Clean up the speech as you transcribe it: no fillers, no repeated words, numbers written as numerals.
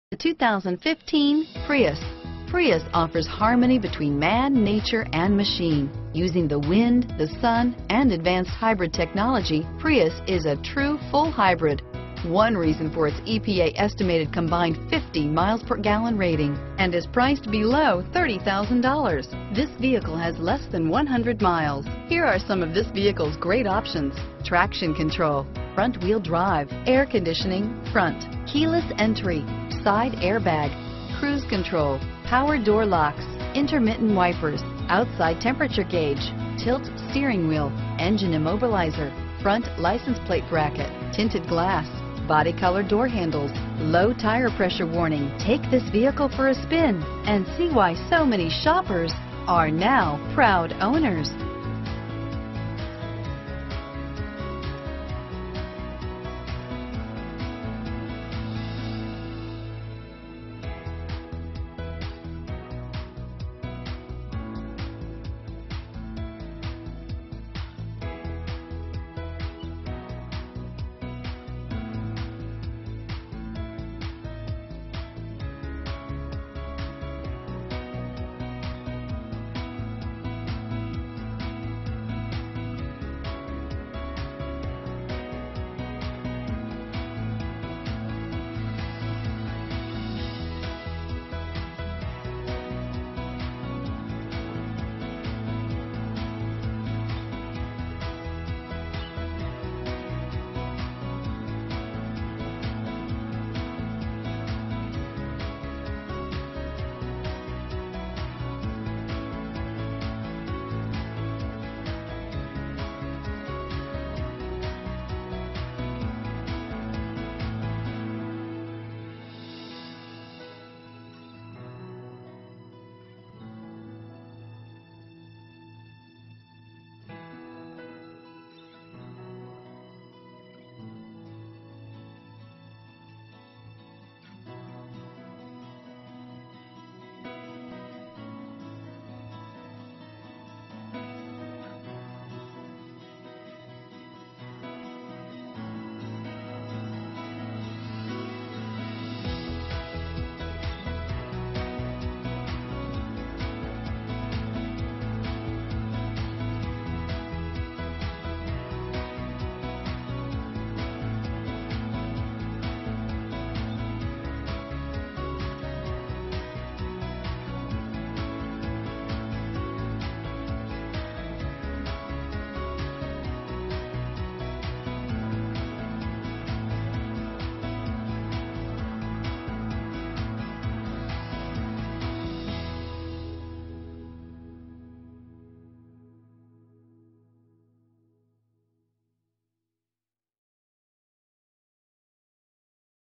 The 2015 Prius. Prius offers harmony between man, nature, and machine. Using the wind, the sun, and advanced hybrid technology, Prius is a true full hybrid. One reason for its EPA estimated combined 50 miles per gallon rating and is priced below $30,000. This vehicle has less than 100 miles. Here are some of this vehicle's great options: traction control, front wheel drive, air conditioning, front, keyless entry, side airbag, cruise control, power door locks, intermittent wipers, outside temperature gauge, tilt steering wheel, engine immobilizer, front license plate bracket, tinted glass, body color door handles, low tire pressure warning. Take this vehicle for a spin and see why so many shoppers are now proud owners.